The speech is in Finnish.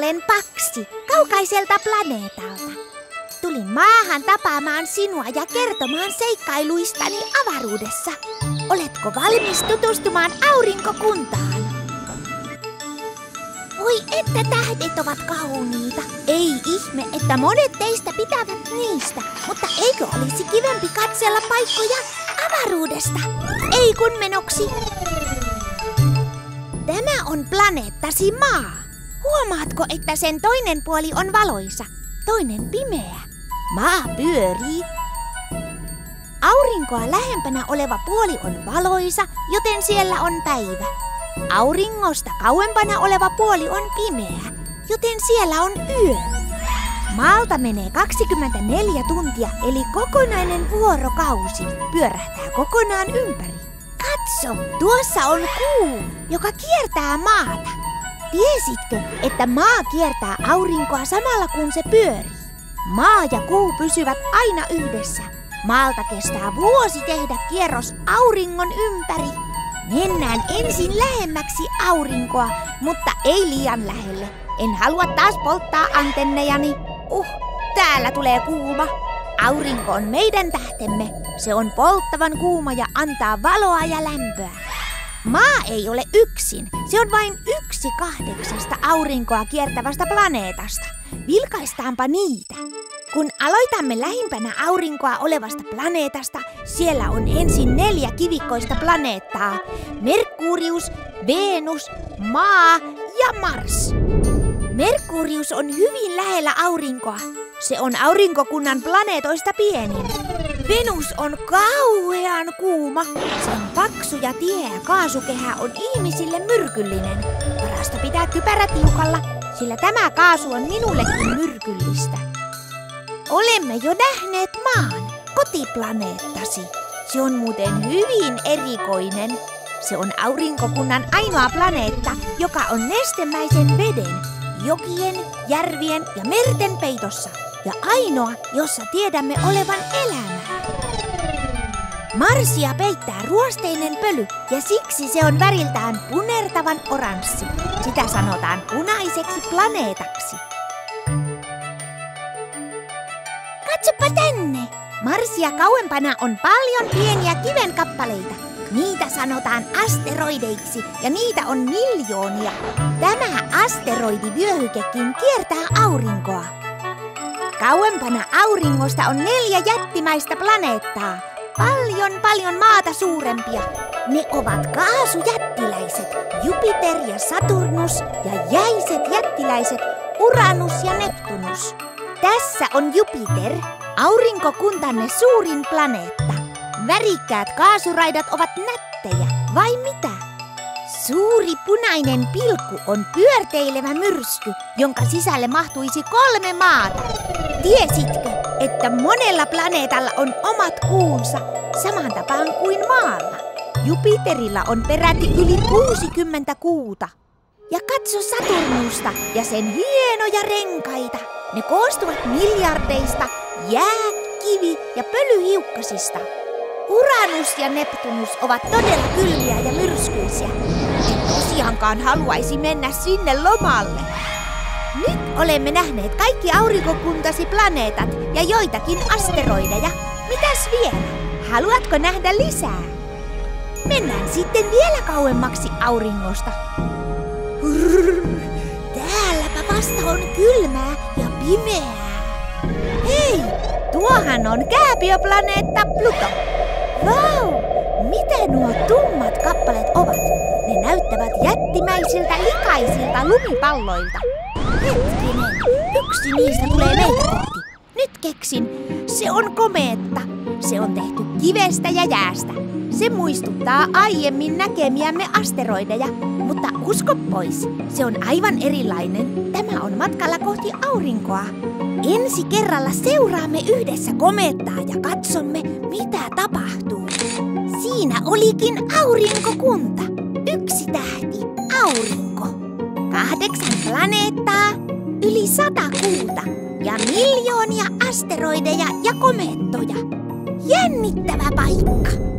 olen Paksi, kaukaiselta planeetalta. Tulin maahan tapaamaan sinua ja kertomaan seikkailuistani avaruudessa. Oletko valmis tutustumaan aurinkokuntaan? Voi että tähdet ovat kauniita. Ei ihme, että monet teistä pitävät niistä. Mutta eikö olisi kivempi katsella paikkoja avaruudesta? Ei kun menoksi. Tämä on planeettasi Maa. Huomaatko, että sen toinen puoli on valoisa, toinen pimeä? Maa pyörii. Aurinkoa lähempänä oleva puoli on valoisa, joten siellä on päivä. Auringosta kauempana oleva puoli on pimeä, joten siellä on yö. Maalta menee 24 tuntia, eli kokonainen vuorokausi pyörähtää kokonaan ympäri. Katso, tuossa on kuu, joka kiertää maata. Tiesitkö, että maa kiertää aurinkoa samalla kun se pyörii? Maa ja kuu pysyvät aina yhdessä. Maalta kestää vuosi tehdä kierros auringon ympäri. Mennään ensin lähemmäksi aurinkoa, mutta ei liian lähelle. En halua taas polttaa antennejani. Täällä tulee kuuma. Aurinko on meidän tähtemme. Se on polttavan kuuma ja antaa valoa ja lämpöä. Maa ei ole yksin. Se on vain 1/8 aurinkoa kiertävästä planeetasta. Vilkaistaanpa niitä. Kun aloitamme lähimpänä aurinkoa olevasta planeetasta, siellä on ensin 4 kivikkoista planeettaa. Merkurius, Venus, Maa ja Mars. Merkurius on hyvin lähellä aurinkoa. Se on aurinkokunnan planeetoista pienin. Venus on kauhean kuuma. Sen paksu ja tiheä kaasukehä on ihmisille myrkyllinen. Parasta pitää kypärä tiukalla, sillä tämä kaasu on minullekin myrkyllistä. Olemme jo nähneet Maan, kotiplaneettasi. Se on muuten hyvin erikoinen. Se on aurinkokunnan ainoa planeetta, joka on nestemäisen veden, jokien, järvien ja merten peitossa. Ja ainoa, jossa tiedämme olevan elämää. Marsia peittää ruosteinen pöly ja siksi se on väriltään punertavan oranssi. Sitä sanotaan punaiseksi planeetaksi. Katsopa tänne! Marsia kauempana on paljon pieniä kivenkappaleita. Niitä sanotaan asteroideiksi ja niitä on miljoonia. Tämä asteroidivyöhykekin kiertää aurinkoa. Kauempana auringosta on 4 jättimäistä planeettaa. Paljon maata suurempia. Ne ovat kaasujättiläiset, Jupiter ja Saturnus ja jäiset jättiläiset, Uranus ja Neptunus. Tässä on Jupiter, aurinkokuntanne suurin planeetta. Värikkäät kaasuraidat ovat nättejä, vai mitä? Suuri punainen pilkku on pyörteilevä myrsky, jonka sisälle mahtuisi 3 maata. Tiesitkö, että monella planeetalla on omat kuunsa, saman tapaan kuin Maalla? Jupiterilla on peräti yli 60 kuuta. Ja katso Saturnusta ja sen hienoja renkaita. Ne koostuvat miljardeista jää-, kivi- ja pölyhiukkasista. Uranus ja Neptunus ovat todella kylmiä ja myrskyisiä. En tosiaankaan haluaisi mennä sinne lomalle. Nyt olemme nähneet kaikki aurinkokuntasi planeetat ja joitakin asteroideja. Mitäs vielä? Haluatko nähdä lisää? Mennään sitten vielä kauemmaksi auringosta. Täälläpä vasta on kylmää ja pimeää. Hei, tuohan on kääpiöplaneetta Pluto. Vau, mitä nuo tummat kappaleet ovat? Ne näyttävät jättimäisiltä likaisilta lumipalloilta. Hetkinen, yksi niistä tulee meitä kohti. Nyt keksin, se on komeetta. Se on tehty kivestä ja jäästä. Se muistuttaa aiemmin näkemiämme asteroideja, mutta usko pois, se on aivan erilainen. Tämä on matkalla kohti aurinkoa. Ensi kerralla seuraamme yhdessä komeettaa ja katsomme, mitä tapahtuu. Siinä olikin aurinkokunta. 1 tähti, aurinko. 8 planeettaa, yli 100 kuuta ja miljoonia asteroideja ja komeettoja. Jännittävä paikka.